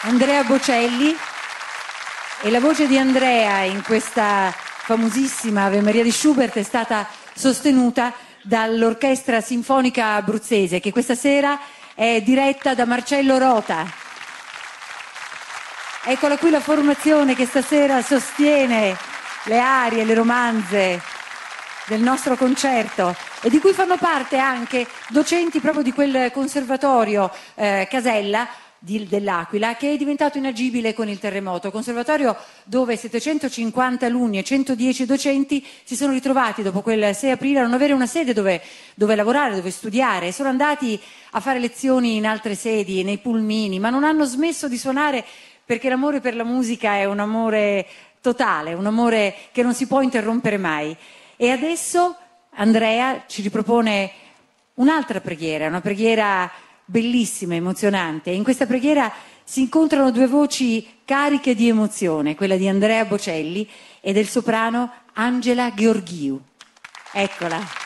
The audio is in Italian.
Andrea Bocelli, e la voce di Andrea in questa famosissima Ave Maria di Schubert è stata sostenuta dall'Orchestra Sinfonica Abruzzese, che questa sera è diretta da Marcello Rota. Eccola qui la formazione che stasera sostiene le arie, le romanze del nostro concerto e di cui fanno parte anche docenti proprio di quel conservatorio Casella dell'Aquila, che è diventato inagibile con il terremoto, conservatorio dove 750 alunni e 110 docenti si sono ritrovati dopo quel 6 aprile a non avere una sede dove lavorare, dove studiare, sono andati a fare lezioni in altre sedi, nei pulmini, ma non hanno smesso di suonare, perché l'amore per la musica è un amore totale, un amore che non si può interrompere mai. E adesso Andrea ci ripropone un'altra preghiera, una preghiera bellissima, emozionante. In questa preghiera si incontrano due voci cariche di emozione, quella di Andrea Bocelli e del soprano Angela Gheorghiu. Eccola.